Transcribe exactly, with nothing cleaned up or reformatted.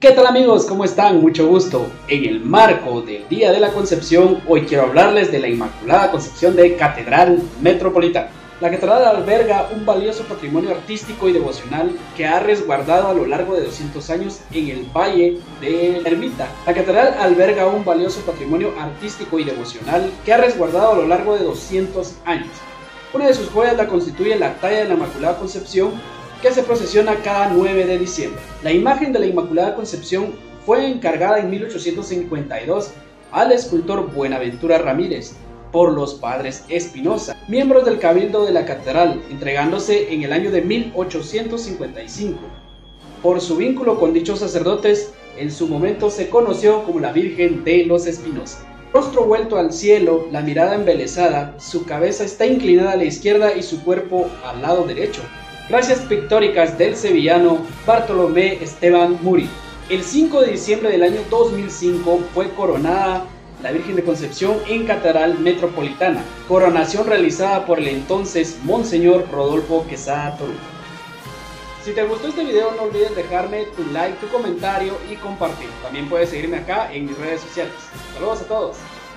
¿Qué tal amigos? ¿Cómo están? Mucho gusto. En el marco del Día de la Concepción, hoy quiero hablarles de la Inmaculada Concepción de Catedral Metropolitana. La catedral alberga un valioso patrimonio artístico y devocional que ha resguardado a lo largo de doscientos años en el Valle de la Ermita. La catedral alberga un valioso patrimonio artístico y devocional que ha resguardado a lo largo de doscientos años. Una de sus joyas la constituye la talla de la Inmaculada Concepción, que se procesiona cada nueve de diciembre. La imagen de la Inmaculada Concepción fue encargada en mil ochocientos cincuenta y dos al escultor Buenaventura Ramírez por los padres Espinosa, miembros del Cabildo de la Catedral, entregándose en el año de mil ochocientos cincuenta y cinco. Por su vínculo con dichos sacerdotes, en su momento se conoció como la Virgen de los Espinosa. Rostro vuelto al cielo, la mirada embelesada, su cabeza está inclinada a la izquierda y su cuerpo al lado derecho. Gracias pictóricas del sevillano Bartolomé Esteban Murillo. El cinco de diciembre del año dos mil cinco fue coronada la Virgen de Concepción en Catedral Metropolitana, coronación realizada por el entonces Monseñor Rodolfo Quesada Torujo. Si te gustó este video, no olvides dejarme tu like, tu comentario y compartir. También puedes seguirme acá en mis redes sociales. Saludos a todos.